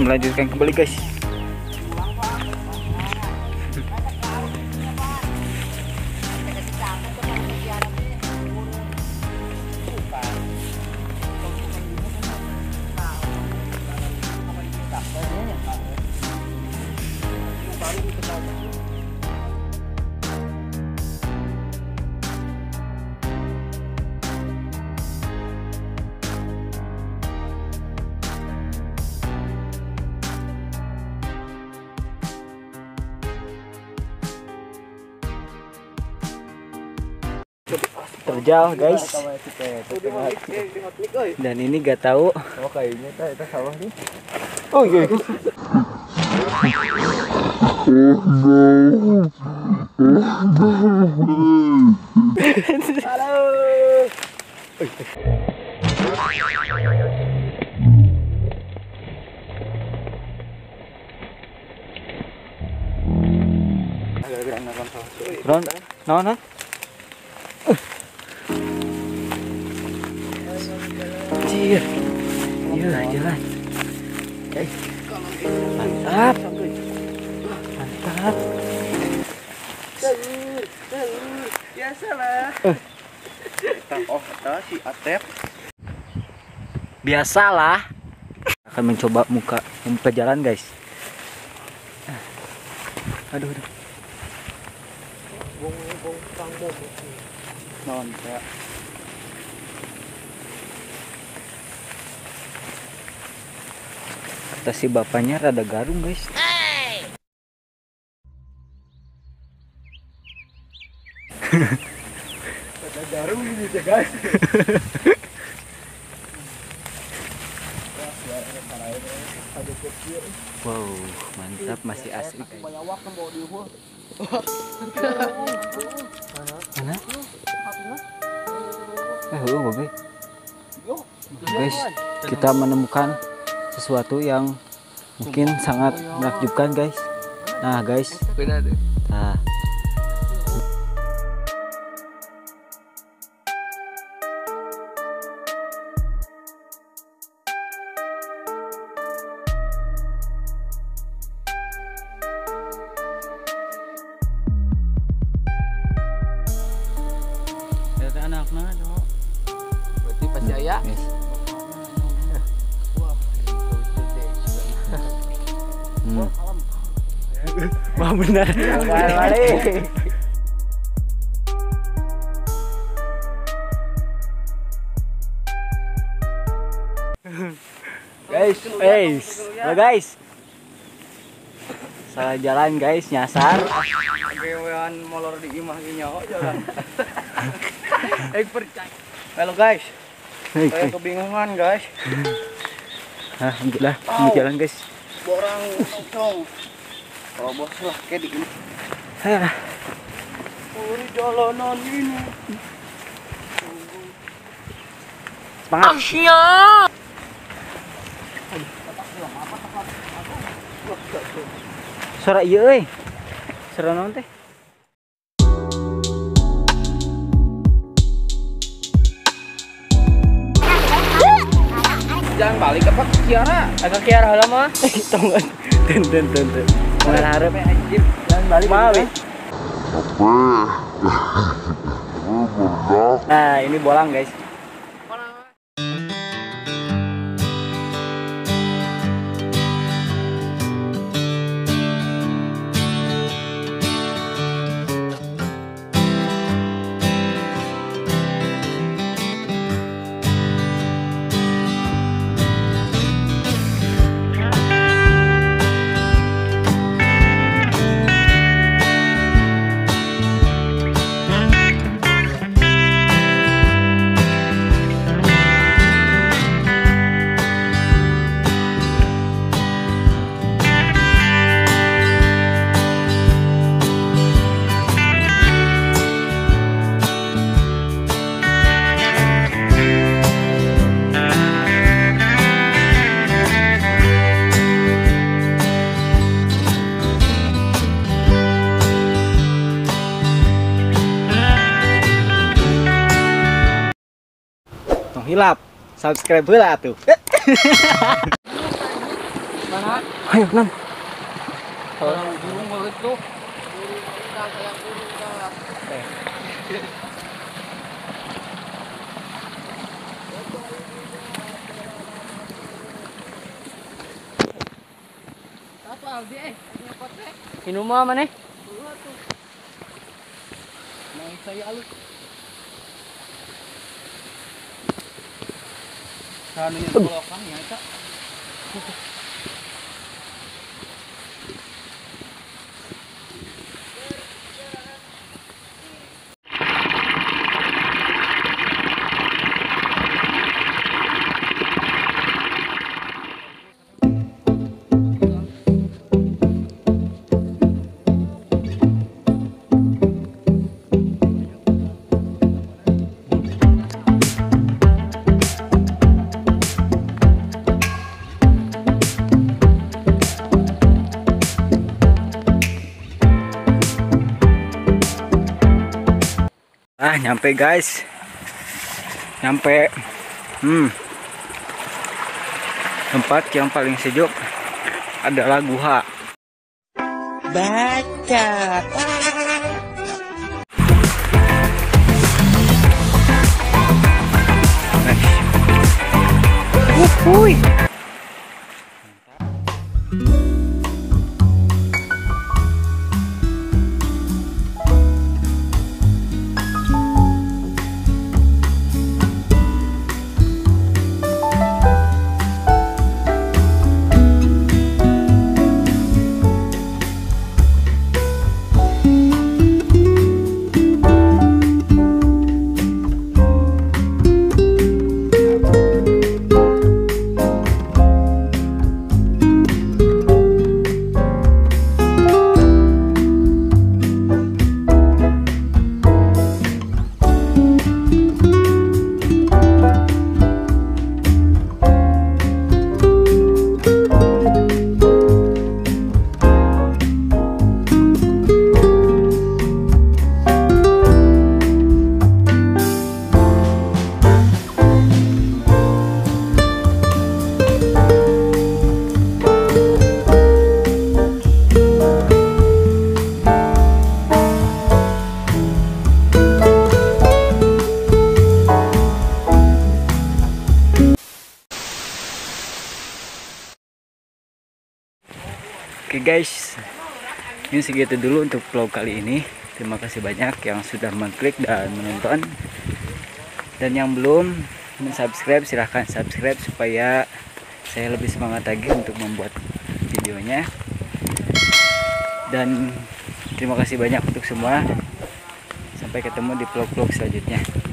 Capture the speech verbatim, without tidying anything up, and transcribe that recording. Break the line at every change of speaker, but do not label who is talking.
melanjutkan kembali guys. Terjal guys, dan ini gak tahu.
Oh kayaknya kita sawah nih.
Oh iya. Halo. Ron, no, no. Iya, iya jalan. Oke, mantap, mantap.
Biasalah. Oh, si Atep.
Biasalah. Akan mencoba muka muka jalan guys. Aduh, aduh.
Bong-bong panggung. Non ya.
Kata si bapaknya rada garung guys.
Hey. Rada garung ini aja guys.
Wow, mantap, masih asli. Mana? Eh, oh, babe. Guys, kita menemukan sesuatu yang mungkin sangat menakjubkan guys. Nah guys, nah ada anaknya dong.
Berarti pasti ayah.
Yes. Hmm. Wah benar. Balik. Guys, guys, halo guys. Salah jalan guys, nyasar.
Gewean molor di imah gini oh jalan. Eh percaya. Halo guys. Saya kebingungan guys.
Alhamdulillah, ini jalan guys.
Borang nongkrong. Oh bos lah kayak di ini.
Hah.
Uri jalanan ini.
Semangat.
Asia.
Suara iya euy. Suara naon teh?
Jangan balik ke Pak Kiara. Agak Kiara heula mah.
Tunggu. Ten ten ten ten. Mana harap
anjir. Jangan balik.
Mawi. Nah, ini bolang guys. hilap, subscribe heula tuh.
Mana?
Ayo, Nam.
Orang burung banget tuh. Apa Aldi eh? Minum mana? Mau saya alus. Sana ini kolokan ya, Cak.
Ah, nyampe guys. Nyampe. Hmm. Tempat yang paling sejuk adalah Guha. Baca. Wuhui. Oke guys, ini segitu dulu untuk vlog kali ini. Terima kasih banyak yang sudah mengklik dan menonton. Dan yang belum subscribe, silahkan subscribe supaya saya lebih semangat lagi untuk membuat videonya. Dan terima kasih banyak untuk semua. Sampai ketemu di vlog-vlog selanjutnya.